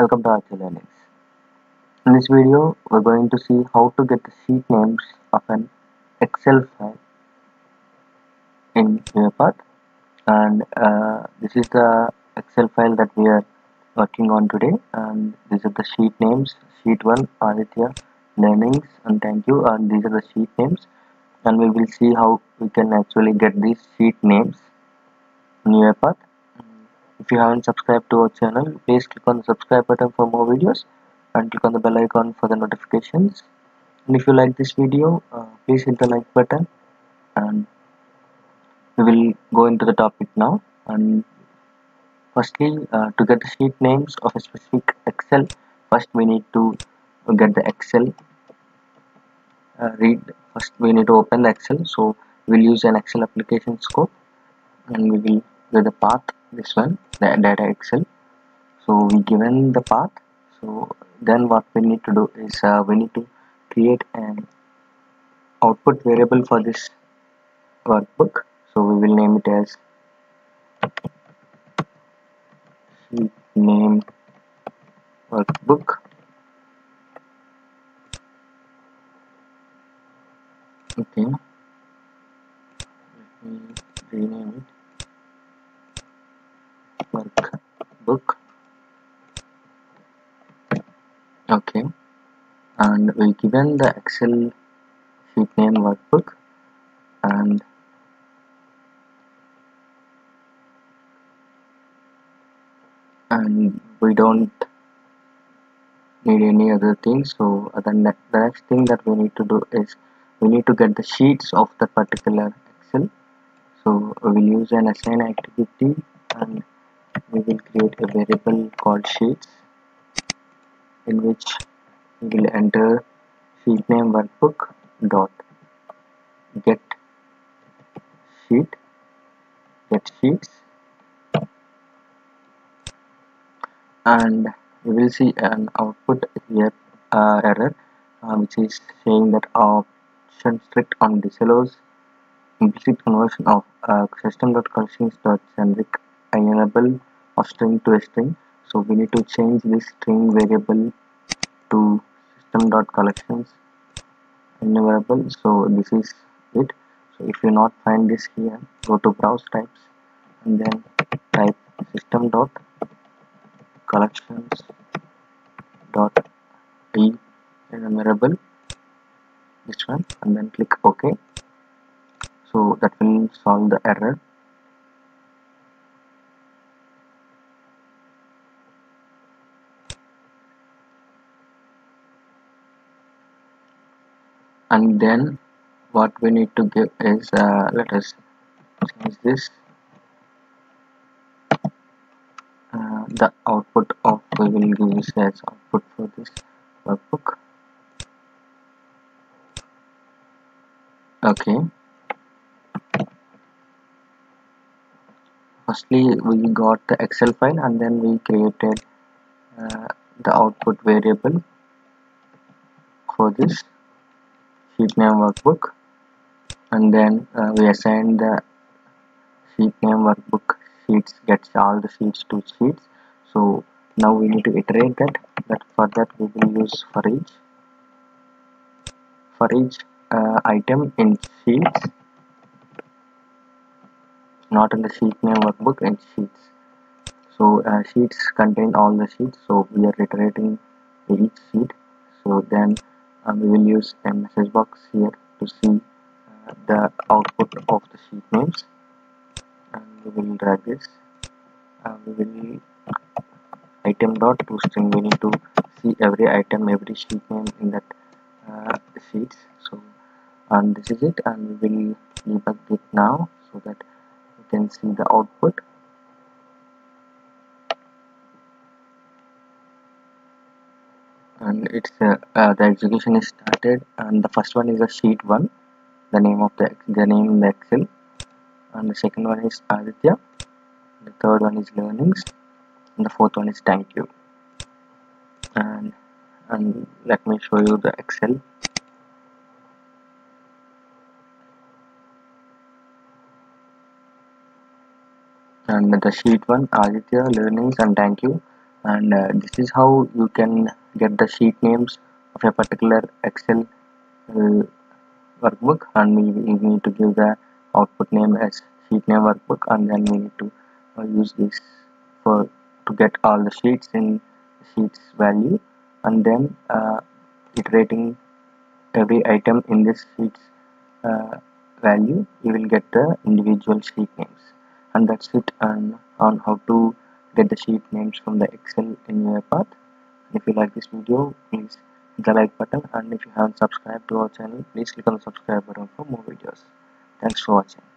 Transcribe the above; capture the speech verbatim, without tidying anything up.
Welcome to Archie Learnings. In this video, we're going to see how to get the sheet names of an Excel file in UiPath, and uh, this is the Excel file that we are working on today. And these are the sheet names: Sheet one, Aditya, Learnings, and Thank you. And these are the sheet names, and we will see how we can actually get these sheet names in UiPath. If you haven't subscribed to our channel, please click on the subscribe button for more videos and click on the bell icon for the notifications. And if you like this video, uh, please hit the like button, and we will go into the topic now. And firstly, uh, to get the sheet names of a specific Excel, first we need to get the Excel. Uh, read first we need to open the Excel. So we'll use an Excel application scope, and we will get the path. This one, the data Excel. So we given the path. So then what we need to do is uh, we need to create an output variable for this workbook. So we will name it as sheet name workbook. Okay, let me rename it workbook. Okay, and we given the Excel sheet name workbook, and and we don't need any other things. So then the next thing that we need to do is we need to get the sheets of the particular Excel. So we will use an assign activity, and we will create a variable called sheets, in which we will enter sheet name workbook dot get sheet get sheets, and we will see an output here uh, error uh, which is saying that option strict on disallows implicit conversion of uh, system.collections.generic enable of string to a string. So we need to change this string variable to system.collections enumerable. So this is it. So if you not find this here, go to browse types and then type system.collections.e enumerable, this one, and then click OK. So that will solve the error. And then what we need to give is uh, let us change this uh, the output of we will give this as output for this workbook. Okay, firstly we got the Excel file, and then we created uh, the output variable for this sheet name workbook, and then uh, we assigned the sheet name workbook sheets gets all the sheets to sheets. So now we need to iterate that that for that we will use for each for each uh, item in sheets, not in the sheet name workbook, in sheets. So uh, sheets contain all the sheets, so we are iterating each sheet. So then uh, we will use a message box here to see uh, the output of the sheet names, and we will drag this. Uh, we will item dot to string. We need to see every item, every sheet name in that uh, sheets. So and this is it, and we will debug it now so that you can see the output. And it's uh, uh, the execution is started, and the first one is a sheet one, the name of the the name in the Excel, and the second one is Aditya, the third one is learnings, and the fourth one is thank you. And and let me show you the Excel. And the sheet one Aditya, learnings, and thank you. and uh, this is how you can get the sheet names of a particular Excel uh, workbook, and we, we need to give the output name as sheet name workbook, and then we need to uh, use this for to get all the sheets in sheets value, and then uh, iterating every item in this sheets uh, value, you will get the individual sheet names. And that's it on, on how to get the sheet names from the Excel in UiPath. If you like this video, please hit the like button, and if you haven't subscribed to our channel, please click on the subscribe button for more videos. Thanks for watching.